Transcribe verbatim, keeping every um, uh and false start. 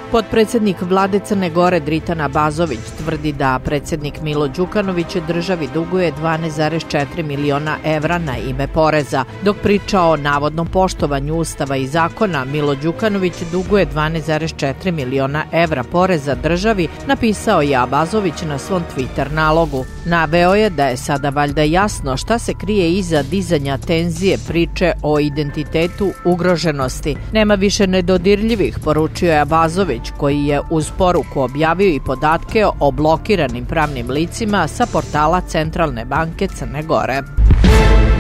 Potpredsednik vlade Crne Gore Dritan Abazović tvrdi da predsjednik Milo Đukanović državi duguje dvanaest zarez četiri miliona evra na ime poreza. Dok priča o navodnom poštovanju ustava i zakona, Milo Đukanović duguje dvanaest zarez četiri miliona evra poreza državi, napisao je Abazović na svom Twitter nalogu. Naveo je da je sada valjda jasno šta se krije iza dizanja tenzije priče o identitetu ugroženosti. Nema više nedodirljivih, poručio je Abazović, koji je uz poruku objavio i podatke o blokiranim pravnim licima sa portala Centralne banke Crne Gore.